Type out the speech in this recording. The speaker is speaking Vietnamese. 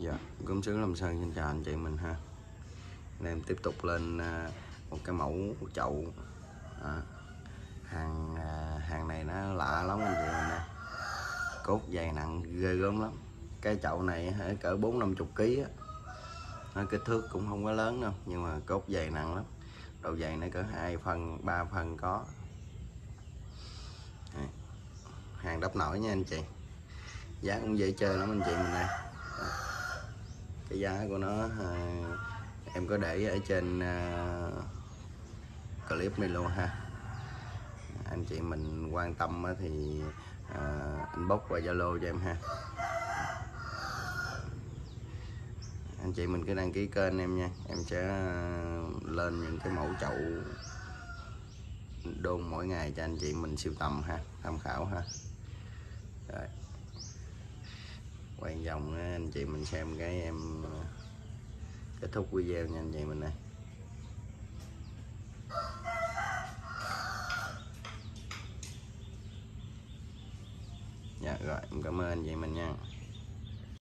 Dạ, gốm sứ Lâm Sơn xin chào anh chị mình ha. Nên em tiếp tục lên một cái mẫu chậu. Hàng này nó lạ lắm anh chị mình nè. Cốt dày nặng ghê gớm lắm. Cái chậu này cỡ 40-50 kg á. Nó kích thước cũng không có lớn đâu, nhưng mà cốt dày nặng lắm. Độ dày nó cỡ 2 phân, 3 phân có. Hàng đắp nổi nha anh chị. Giá cũng dễ chơi lắm anh chị mình nè. Cái giá của nó em có để ở trên clip này luôn ha. Anh chị mình quan tâm thì inbox qua Zalo cho em ha. Anh chị mình cứ đăng ký kênh em nha, em sẽ lên những cái mẫu chậu đôn mỗi ngày cho anh chị mình sưu tầm ha, tham khảo ha. Rồi, quay vòng anh chị mình xem cái em kết thúc video nha anh chị mình nè. Dạ rồi, em cảm ơn anh chị mình nha.